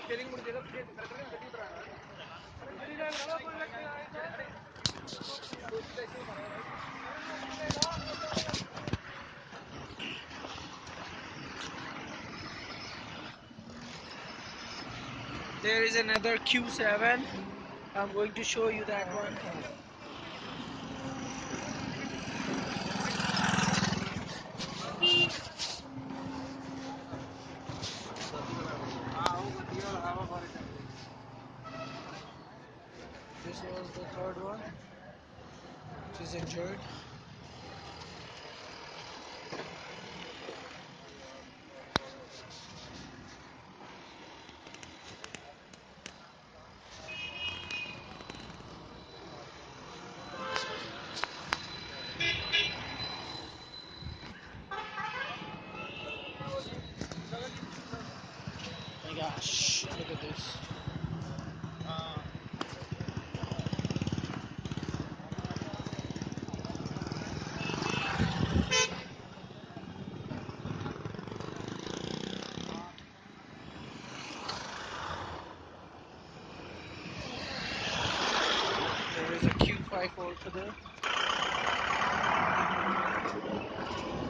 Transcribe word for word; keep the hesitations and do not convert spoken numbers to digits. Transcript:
There is another Q seven. I'm going to show you that one. This was the third one, which is injured. My gosh, look at this. There is a Q five also there.